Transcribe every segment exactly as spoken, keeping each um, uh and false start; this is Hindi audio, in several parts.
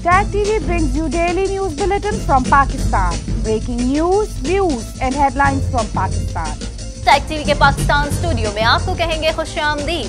Tag T V brings you daily news bulletin from Pakistan. Breaking news, views and headlines from Pakistan. Tag T V के पाकिस्तान स्टूडियो में आपको कहेंगे खुशामदीद।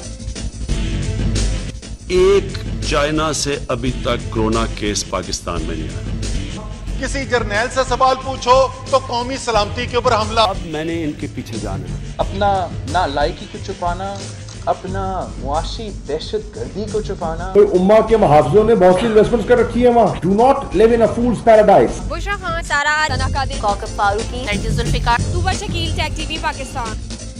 एक चाइना से अभी तक कोरोना केस पाकिस्तान में नहीं आया। किसी जर्नैल से सवाल पूछो तो कौमी सलामती के ऊपर हमला। अब मैंने इनके पीछे जाना है। अपना ना लायकी को छुपाना, अपना मुआशी दहशत गर्दी को छुपाना। तो उम्मा के मुहाफिजों ने बहुत सी इन्वेस्टमेंट्स कर रखी है वहाँ। Do not live in a fool's paradise. Bushra Khan, सारा तनाकादिर, कौकब फारूकी, नरगिस जुल्फिकार, तुबर शकील, टैग टीवी पाकिस्तान।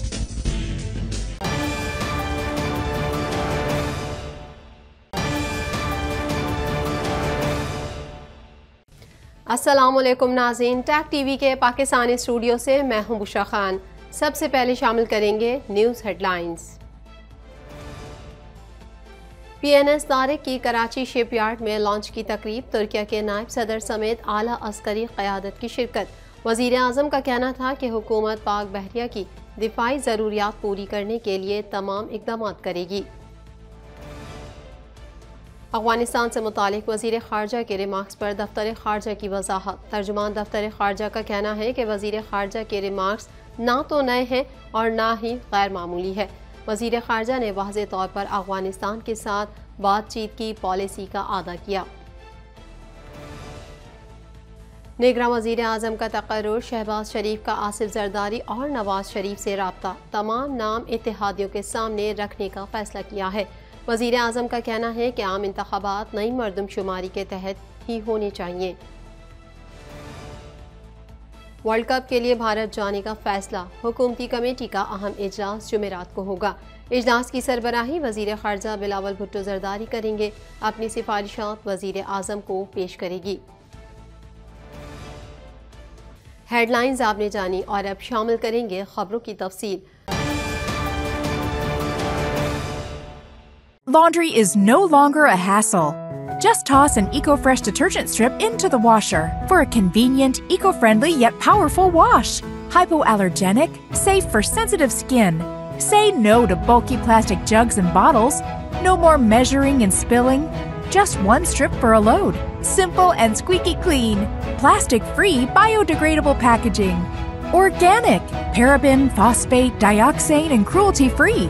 अस्सलामुअलैकुम नाज़रीन, टैग टीवी के पाकिस्तानी स्टूडियो से मैं हूं बुशरा खान। सबसे पहले शामिल करेंगे न्यूज़ हेडलाइंस। पीएनएस तारिक की कराची शिपयार्ड में लॉन्च की तकरीब, तुर्किया के नायब सदर समेत आला अस्करी क़यादत की शिरकत। वज़ीर आज़म का कहना था कि हुकूमत पाक बहरिया की दिफाई ज़रूरियात पूरी करने के लिए तमाम इक़दाम करेगी। अफ़गानिस्तान से मुतालिक वज़ीर ख़ारजा के रिमार्क्स पर दफ्तर ख़ारजा की वजाहत। तर्जुमान दफ्तर ख़ारजा का कहना है कि वज़ीर ख़ारजा के रिमार्क्स ना तो नए हैं और ना ही गैर मामूली है। वज़ीर ख़ारजा ने वाज़े तौर पर अफ़गानिस्तान के साथ बातचीत की पॉलिसी का आदा किया। निगरान वज़ीर आज़म का तकर्रुर, शहबाज शरीफ का आसिफ जरदारी और नवाज शरीफ से राब्ता, तमाम नाम इत्तेहादियों के सामने रखने का फैसला किया है। वज़ीर आज़म का कहना है कि आम इंतखाबात नई मरदमशुमारी के तहत ही होने चाहिए। वर्ल्ड कप के लिए भारत जाने का फैसला, हुकूमती कमेटी का अहम इजलास जुमेरात को होगा। इजलास की सरबराही वज़ीर ख़ारजा बिलावल भुट्टो जरदारी करेंगे। अपनी सिफारिशात वज़ीर आज़म को पेश करेगी। हेडलाइंस आपने जानी और अब शामिल करेंगे खबरों की तफसील। Laundry is no longer a hassle. Just toss an EcoFresh detergent strip into the washer for a convenient, eco-friendly yet powerful wash. Hypoallergenic, safe for sensitive skin. Say no to bulky plastic jugs and bottles. No more measuring and spilling. Just one strip for a load. Simple and squeaky clean. Plastic-free, biodegradable packaging. Organic, paraben, phosphate, dioxane, and cruelty-free.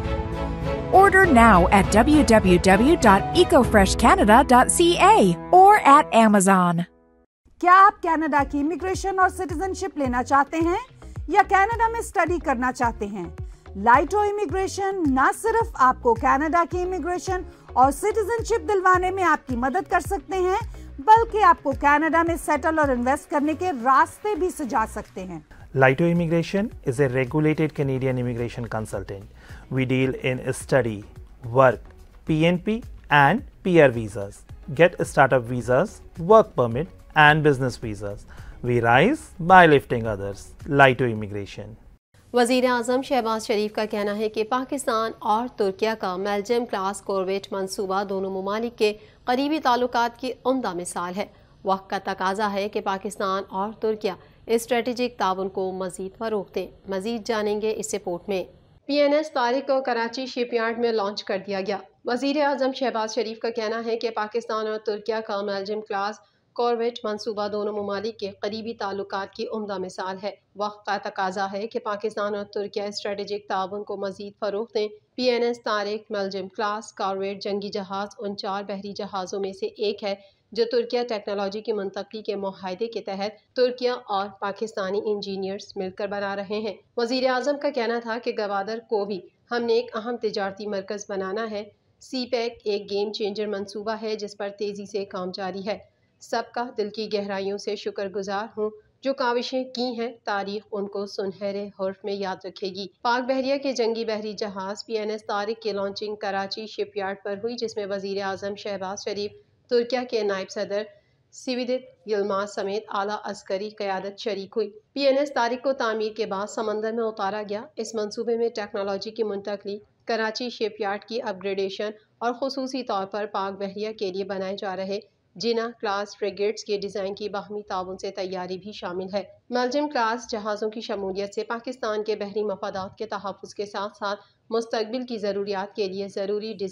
Order now at w w w dot eco fresh canada dot c a or at Amazon. क्या आप कनाडा की इमिग्रेशन और सिटीजनशिप लेना चाहते हैं या कनाडा में स्टडी करना चाहते हैं? लाइटो इमिग्रेशन न सिर्फ आपको कनाडा की इमिग्रेशन और सिटीजनशिप दिलवाने में आपकी मदद कर सकते हैं, बल्कि आपको कनाडा में सेटल और इन्वेस्ट करने के रास्ते भी सुझा सकते हैं। Laito Immigration is a regulated Canadian immigration consultant. We deal in study, work, P N P and P R visas. Get startup visas, work permit and business visas. We rise by lifting others. Laito Immigration. वज़ीर आज़म शहबाज शरीफ का कहना है कि पाकिस्तान और तुर्किया का मेल्जियम क्लास कॉरवेट मंसूबा दोनों ममालिक के करीबी ताल्लुकात की उम्दा मिसाल है। वक्त का तकाजा है कि पाकिस्तान और तुर्किया स्ट्रेटेजिक ताउन को मज़ीद फ़रोग़ दें। मज़ीद जानेंगे इस रिपोर्ट में। पी एन एस तारिक को कराची शिपयार्ड में लॉन्च कर दिया गया। वज़ीर आज़म शहबाज शरीफ का कहना है कि पाकिस्तान और तुर्किया का मेल्जियम क्लास कॉरवेट मंसूबा दोनों ममालिक के करीबी ताल्लुकात की उम्दा मिसाल है। वक्त का तकाजा है कि पाकिस्तान और तुर्किया स्ट्रेटेजिक ताउन को मज़ीद फ़रोग़ दें। पी एन एस तारिक मेल्जियम क्लास कॉरवेट जंगी जहाज़ उन चार बहरी जहाज़ों में से एक है जो तुर्किया टेक्नोलॉजी की मुंतकली के मुआहदे के तहत तुर्किया और पाकिस्तानी इंजीनियर्स मिलकर बना रहे हैं। वज़ीर आज़म का कहना था कि गवादर को भी हमने एक अहम तिजारती मरकज़ बनाना है। सी पैक एक गेम चेंजर मंसूबा है जिस पर तेज़ी से काम जारी है। सबका दिल की गहराइयों से शुक्रगुजार हूँ। जो काविशें की हैं, तारीख उनको सुनहरे हर्फ में याद रखेगी। पाक बहरिया के जंगी बहरी जहाज़ पी एन एस तारिक की लॉन्चिंग कराची शिपयार्ड पर हुई, जिसमें वज़ीर आज़म शहबाज शरीफ, तुर्किया के नायब सदर सिविदित यिल्माज समेत आला अस्करी क़यादत शरीक हुई। पी एन एस तारिक को तामीर के बाद समंदर में उतारा गया। इस मंसूबे में टेक्नोलॉजी की मुंतकली, कराची शिपयार्ड की अपग्रेडेशन और खुसूसी तौर पर पाक बहरिया के लिए बनाए जा रहे जिना क्लास फ्रिगेट्स के डिज़ाइन की बाहमी ताउन से तैयारी भी शामिल है। मेल्जियम क्लास जहाज़ों की शमूलियत से पाकिस्तान के बहरी मफादात के तहफ़्फ़ुज़ के साथ साथ मुस्तक़बिल की ज़रूरियात के लिए ज़रूरी डिज़ाइन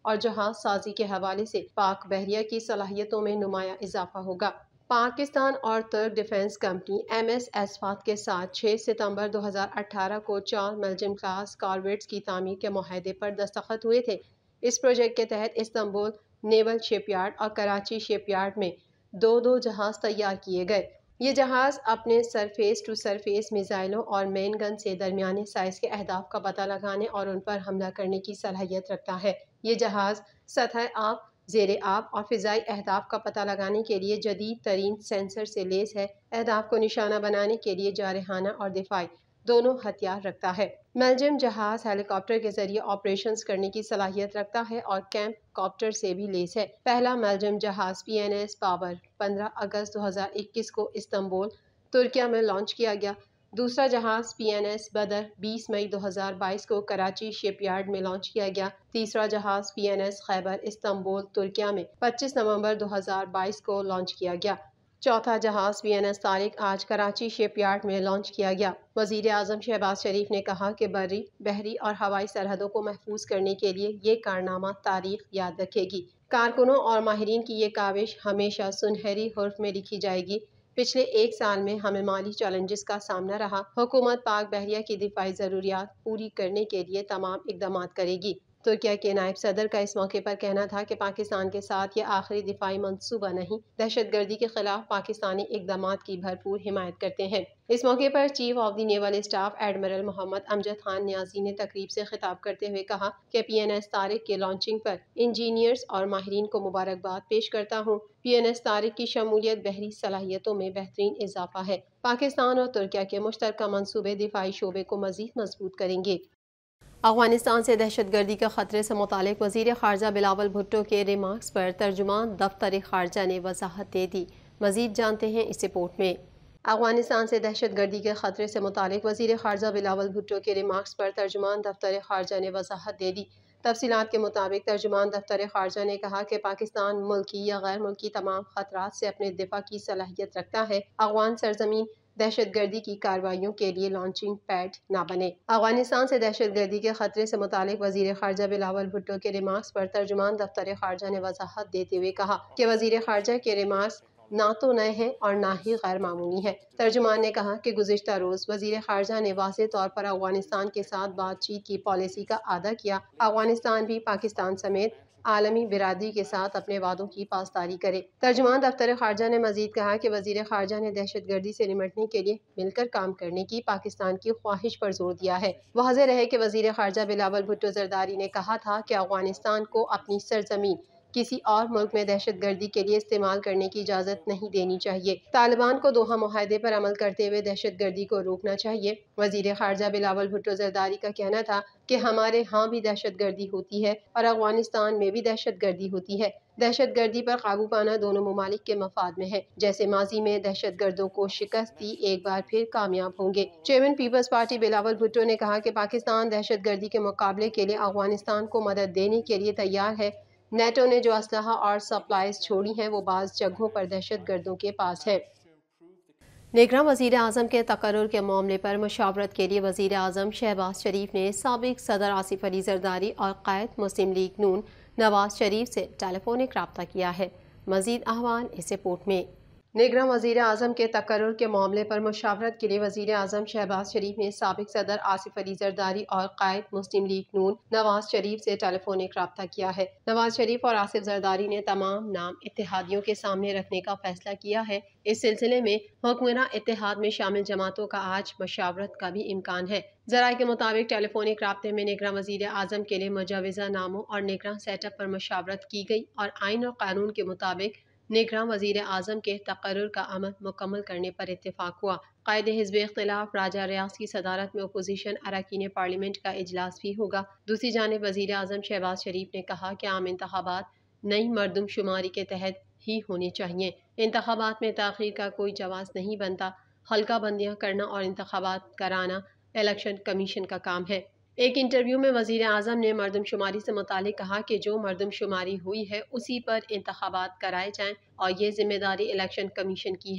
और जहाज साजी के हवाले से पाक बहरिया की सलाहियतों में नुमाया इजाफा होगा। पाकिस्तान और तुर्क defence company M S ASFAT के साथ छह सितंबर दो हज़ार अठारह को चार मेल्जियम क्लास कॉर्वेट्स की तामीर के मुआहदे पर दस्तखत हुए थे। इस प्रोजेक्ट के तहत इस्तांबुल नेवल शिपयार्ड और कराची शिपयार्ड में दो दो जहाज तैयार किए गए। ये जहाज अपने सरफेस टू सरफेस मिसाइलों और मेन गन से दरमियाने साइज के अहदाफ का पता लगाने और उन पर हमला करने की सलाहियत रखता है। ये जहाज सतह आब, ज़ेरे आब और फ़िज़ाई अहदाफ का पता लगाने के लिए जदीद तरीन सेंसर से लेस है। अहदाफ को निशाना बनाने के लिए जारहाना और दिफाई दोनों हथियार रखता है। मेल्जियम जहाज हेलीकॉप्टर के जरिए ऑपरेशंस करने की सलाहियत रखता है और कैंप कॉप्टर से भी लेस है। पहला मेल्जियम जहाज पी एन एस पावर पंद्रह अगस्त दो हज़ार इक्कीस को इस्तांबुल तुर्किया में लॉन्च किया गया। दूसरा जहाज पी एन एस बदर बीस मई दो हज़ार बाईस को कराची शिपयार्ड में लॉन्च किया गया। तीसरा जहाज P N S Khyber Istanbul Turkiye में पच्चीस नवंबर दो हज़ार बाईस को लॉन्च किया गया। चौथा जहाज पी एन एस तारिक आज कराची शिपयार्ड में लॉन्च किया गया। वजीर आजम शहबाज शरीफ ने कहा कि बर्री, बहरी और हवाई सरहदों को महफूज करने के लिए ये कारनामा तारीख याद रखेगी। कारकुनों और माहिरीन की ये काविश हमेशा सुनहरी हुर्फ में लिखी जाएगी। पिछले एक साल में हमें माली चैलेंजेस का सामना रहा। हुकूमत पाक बहरिया की दिफाई ज़रूरियात पूरी करने के लिए तमाम इकदाम करेगी। तुर्किया के नायब सदर का इस मौके पर कहना था कि पाकिस्तान के साथ ये आखिरी दिफाई मंसूबा नहीं, दहशतगर्दी के खिलाफ पाकिस्तानी इकदाम की भरपूर हिमायत करते हैं। इस मौके पर chief of the naval staff admiral Mohammad Amjad Khan Niazi ने तकरीब से खिताब करते हुए कहा कि पी एन एस तारिक के लॉन्चिंग पर इंजीनियर्स और माहिरीन को मुबारकबाद पेश करता हूँ। पी एन एस तारिक की शमूलियत बहरी सलाहियतों में बेहतरीन इजाफा है। पाकिस्तान और तुर्किया के मुश्तरका मंसूबे दिफाई शोबे को मजीद मजबूत करेंगे। अफगानिस्तान से दहशतगर्दी के खतरे से मुतालिक वज़ीर ख़ारजा बिलावल भुट्टो के रिमार्क्स पर तर्जुमान दफ्तर ख़ारजा ने वजाहत दे दी। मज़ीद जानते हैं इस रिपोर्ट में। अफगानिस्तान से दहशतगर्दी के खतरे से मुतालिक वज़ीर ख़ारजा बिलावल भुट्टो के रिमार्क्स पर तर्जुमान दफ्तर ख़ारजा ने वजाहत दे दी। तफसीलात के मुताबिक तर्जुमान दफ्तर ख़ारजा ने कहा कि पाकिस्तान मुल्की या गैर मुल्की तमाम खतरात से अपने दिफा की सलाहियत रखता है। अफगान सरजमीन दहशतगर्दी की कार्रवाइयों के लिए लॉन्चिंग पैड न बने। अफगानिस्तान से दहशतगर्दी के खतरे से मुतालिक वज़ीर ख़ारजा बिलावल भुट्टो के रिमार्क्स पर तर्जुमान दफ्तर ख़ारजा ने वजाहत देते हुए कहा कि वज़ीर ख़ारजा के रिमार्क्स ना तो नए हैं और ना ही गैर मामूली है। तर्जुमान ने कहा कि गुज़िश्ता रोज़ वज़ीर ख़ारजा ने वाज़ेह तौर पर अफगानिस्तान के साथ बातचीत की पॉलिसी का आदा किया। अफगानिस्तान भी पाकिस्तान समेत आलमी बिरादरी के साथ अपने वादों की पासदारी करे। तर्जुमान दफ्तर ख़ारजा ने मजीद कहा कि वज़ीर ख़ारजा ने दहशतगर्दी से निमटने के लिए मिलकर काम करने की पाकिस्तान की ख्वाहिश पर जोर दिया है। वाज़ेह रहे कि वज़ीर ख़ारजा बिलावल भुट्टो ज़रदारी ने कहा था कि अफगानिस्तान को अपनी सरजमीन किसी और मुल्क में दहशतगर्दी के लिए इस्तेमाल करने की इजाज़त नहीं देनी चाहिए। तालिबान को दोहा मुआहदे पर अमल करते हुए दहशतगर्दी को रोकना चाहिए। वज़ीर ख़ारजा बिलावल भुट्टो ज़रदारी का कहना था कि हमारे यहाँ भी दहशतगर्दी होती है और अफगानिस्तान में भी दहशतगर्दी होती है। दहशतगर्दी पर काबू पाना दोनों ममालिक के मफाद में है। जैसे माजी में दहशतगर्दों को शिकस्त दी, एक बार फिर कामयाब होंगे। चेयरमैन पीपल्स पार्टी बिलावल भुट्टो ने कहा कि पाकिस्तान दहशतगर्दी के मुकाबले के लिए अफगानिस्तान को मदद देने के लिए तैयार है। नेटो ने जो असलहा और सप्लाईज छोड़ी हैं वो बाज़ जगहों पर दहशतगर्दों के पास है। निगरान वज़ीर आज़म के तकर्रुर के मामले पर मुशावरत के लिए वज़ीर आज़म शहबाज शरीफ ने साबिक सदर आसिफ अली ज़रदारी और क़ायद मुस्लिम लीग नून नवाज शरीफ से टेलीफोनिक रब्ता किया है। मज़ीद अहवाल इस रिपोर्ट में। निगरान वज़ीर आज़म के तकर्रुर के मामले पर मुशावरत के लिए वज़ीर आज़म शहबाज शरीफ ने साबिक सदर आसिफ अली ज़रदारी और क़ायद मुस्लिम लीग नून नवाज शरीफ से टेलीफोनिक रब्ता किया है। नवाज शरीफ और आसिफ ज़रदारी ने तमाम नाम इत्तेहादियों के सामने रखने का फैसला किया है। इस सिलसिले में हुक्मरान इत्तेहाद में शामिल जमातों का आज मशावरत का भी इम्कान है। ज़राए के मुताबिक टेलीफोनिक रब्ते में निगरान वज़ीर आज़म के लिए मुजवज़ा नामों और निगरान सेटअप पर मशावरत की गई और आइन और कानून के मुताबिक निगरान वज़ीर आज़म के तकर्रुर का अमल मुकम्मल करने पर इत्तेफाक हुआ। क़ायद हिज़्ब इख्तिलाफ राजा रियाज की सदारत में अपोजिशन अरकान पार्लियामेंट का इजलास भी होगा। दूसरी जानिब वज़ीर आज़म शहबाज शरीफ ने कहा कि आम इंतखाबात नई मरदमशुमारी के तहत ही होने चाहिए। इंतखाबात में ताख़ीर का कोई जवाज़ नहीं बनता। हल्का बंदियाँ करना और इंतखाबात कराना इलेक्शन कमीशन का काम है। एक इंटरव्यू में वज़ीर आज़म ने मरदमशुमारी से मुतालिक कहा कि जो मरदमशुमारी हुई है उसी पर इंतखाबात कराए जाएं और ये जिम्मेदारी इलेक्शन कमीशन की है।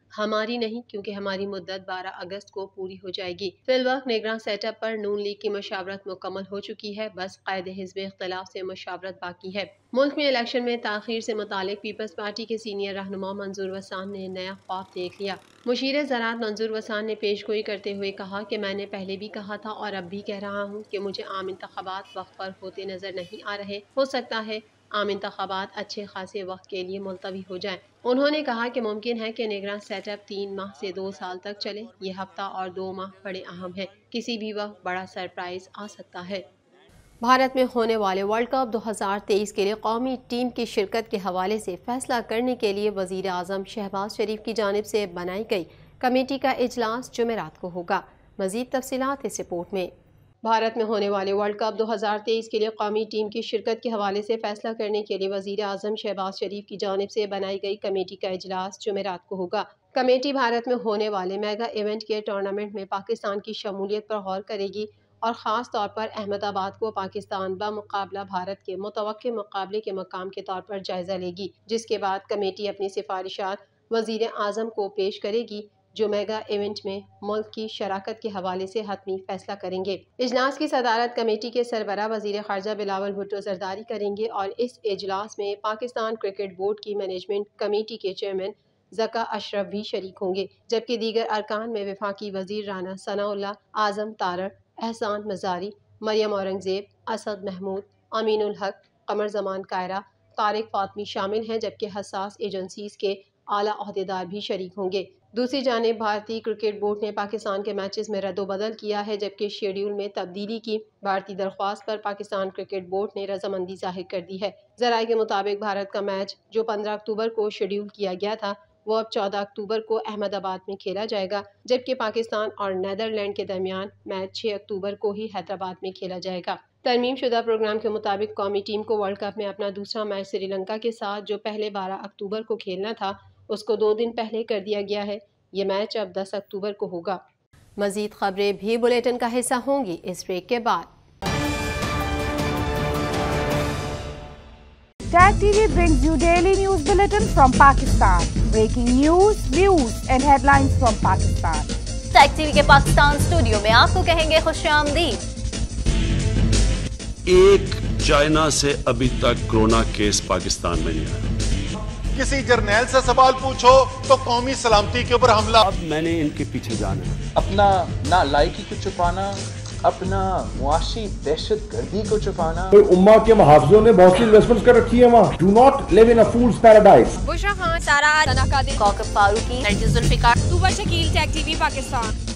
हमारी नहीं, क्योंकि हमारी मुद्दत बारह अगस्त को पूरी हो जाएगी। फिलवक्त निगरान सेटअप पर नून लीग की मशावरत मुकम्मल हो चुकी है, बस कायदे हिज़्ब इख्तिलाफ से मशावरत बाकी है। मुल्क में इलेक्शन में ताख़ीर से मुतालिक पीपल्स पार्टी के सीनियर रहनुमा मंजूर वसान ने नया ख्वाब देख लिया। मुशीर ज़राअत मंजूर वसान ने पेशगोई करते हुए कहा कि मैंने पहले भी कहा था और अब भी कह रहा हूँ कि मुझे आम इंतखाबात वक्त पर होते नजर नहीं आ रहे। हो सकता है आम इंतखाबात अच्छे खासे वक्त के लिए मुलतवी हो जाएं। उन्होंने कहा कि मुमकिन है कि निगरान सेटअप तीन माह से दो साल तक चले। ये हफ्ता और दो माह बड़े अहम है, किसी भी वक्त बड़ा सरप्राइज आ सकता है। भारत में होने वाले वर्ल्ड कप दो हज़ार तेईस के लिए कौमी टीम की शिरकत के हवाले से फैसला करने के लिए वज़ीर आज़म शहबाज शरीफ की जानिब से बनाई गई कमेटी का इजलास जुमेरात को होगा। मज़ीद तफसीलात इस रिपोर्ट में। भारत में होने वाले वर्ल्ड कप दो हज़ार तेईस के लिए कौमी टीम की शिरकत के हवाले से फैसला करने के लिए वज़ीर आज़म शहबाज शरीफ की जानिब से बनाई गई कमेटी का इजलास जुमेरात को होगा। कमेटी भारत में होने वाले मेगा इवेंट के टूर्नामेंट में पाकिस्तान की शमूलियत पर गौर करेगी और ख़ास तौर पर अहमदाबाद को पाकिस्तान बमुकाबला भारत के मुतवक्के मुकाबले के मकाम के तौर पर जायजा लेगी, जिसके बाद कमेटी अपनी सिफारिशात वज़ीर आज़म को पेश करेगी, जो मेगा इवेंट में मुल्क की शराकत के हवाले से हतमी फैसला करेंगे। इजलास की सदारत कमेटी के सरबराह वज़ीर ख़ारजा बिलावल भुट्टो ज़रदारी करेंगे और इस इजलास में पाकिस्तान क्रिकेट बोर्ड की मैनेजमेंट कमेटी के चेयरमैन ज़का अशरफ भी शरीक होंगे, जबकि दीगर अरकान में वफाकी वज़ीर राना सनाउल्लाह, आज़म तारड़, एहसान मज़ारी, मरियम औरंगज़ेब, असद महमूद, अमीनुल हक, कमर जमान कायरा, तारिक फातमी शामिल हैं, जबकि हसास एजेंसीज के आला अहदेदार भी शरीक होंगे। दूसरी जानिब भारतीय क्रिकेट बोर्ड ने पाकिस्तान के मैचेस में रद्दोबदल किया है, जबकि शेड्यूल में तब्दीली की भारतीय दरख्वास्त पर पाकिस्तान क्रिकेट बोर्ड ने रजामंदी जाहिर कर दी है। ज़राए के मुताबिक भारत का मैच जो पंद्रह अक्टूबर को शेड्यूल किया गया था वो अब चौदह अक्टूबर को अहमदाबाद में खेला जाएगा, जबकि पाकिस्तान और नेदरलैंड के दरमियान मैच छह अक्टूबर को ही हैदराबाद में खेला जाएगा। तरमीम शुदा प्रोग्राम के मुताबिक कौमी टीम को वर्ल्ड कप में अपना दूसरा मैच श्रीलंका के साथ, जो पहले बारह अक्टूबर को खेलना था, उसको दो दिन पहले कर दिया गया है। ये मैच अब दस अक्टूबर को होगा। मजीद खबरें भी बुलेटिन का हिस्सा होंगी इस ब्रेक के बाद। Tag T V brings you daily news bulletin from Pakistan. Breaking news, views and headlines from Pakistan. Tag T V के पाकिस्तान स्टूडियो में आपको कहेंगे खुशामदीद। एक चाइना से अभी तक कोरोना केस पाकिस्तान में नहीं आया। किसी जर्नैल से सवाल पूछो तो कौमी सलामती के ऊपर हमला। अब मैंने इनके पीछे जाना है। अपना ना लायकी को छुपाना, अपना मुआशी दहशत गर्दी को छुपाना। तो उम्मा के मुहाफिजों ने बहुत सी इन्वेस्टमेंट्स कर रखी है वहाँ। Do not live in a fool's paradise. Bushra Khan, Sara, Sana Qadir, Kaukab Farooqui, Nargis Zulfiqar, Tubar Shakeel, tag TV Pakistan.